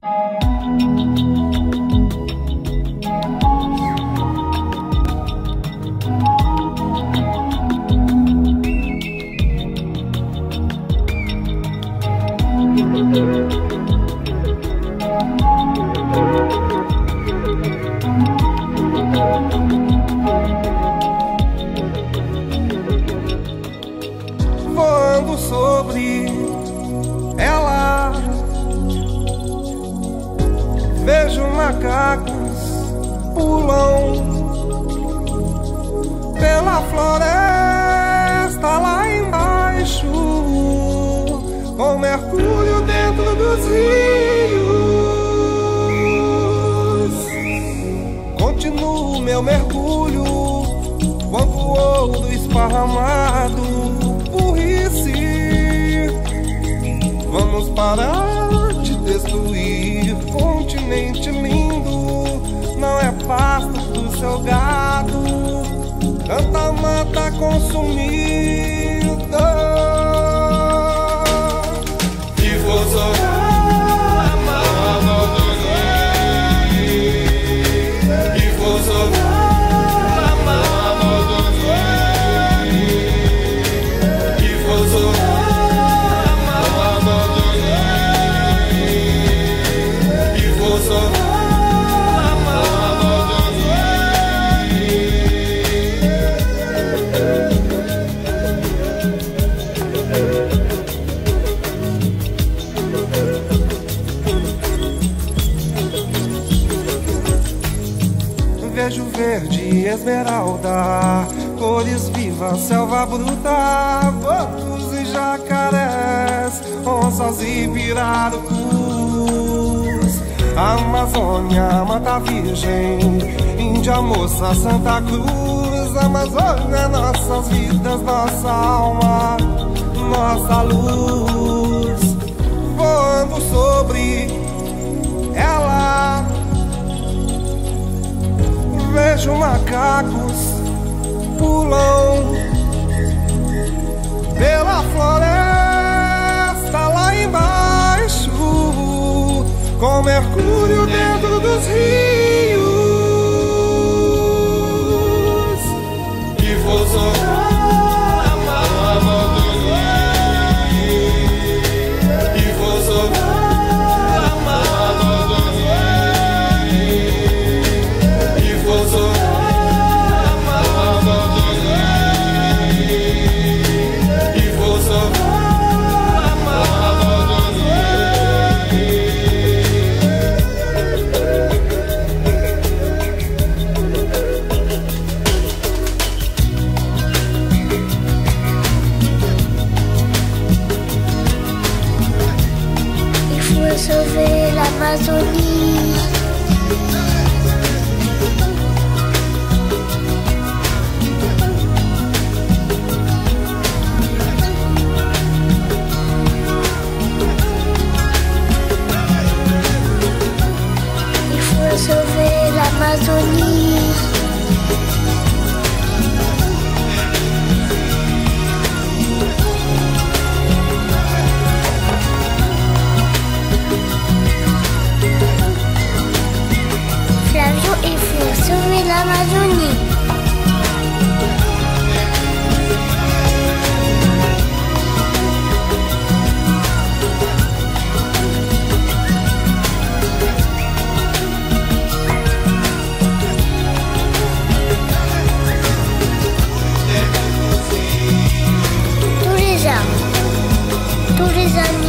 Voando sobre ela, vejo macacos pulam pela floresta lá embaixo, com mercúrio dentro dos rios. Continuo meu mergulho, quanto ouro esparramado. Vamos parar de destruir continente lindo. Não é pasto do seu gado, tanta mata consumida. E vou jogar a mão do rei, e vou jogar a mão do rei, e vou jogar. Vejo verde, esmeralda, cores vivas, selva bruta, botos e jacarés, onças e pirarucus. Amazônia, Mata Virgem, Índia, Moça, Santa Cruz. Amazônia, nossas vidas, nossa alma, nossa luz. Voando sobre ela, vejo macacos pulam pela floresta lá embaixo, com mercúrio dentro dos rios. E vou jogar a mão do rei, e vou jogar a mão do rei, e vou jogar a mão do rei, e vou jogar a mão do rei. Sauver l'Amazonie. Il faut sauver l'Amazonie. Il faut sauver l'Amazonie. Tous les arbres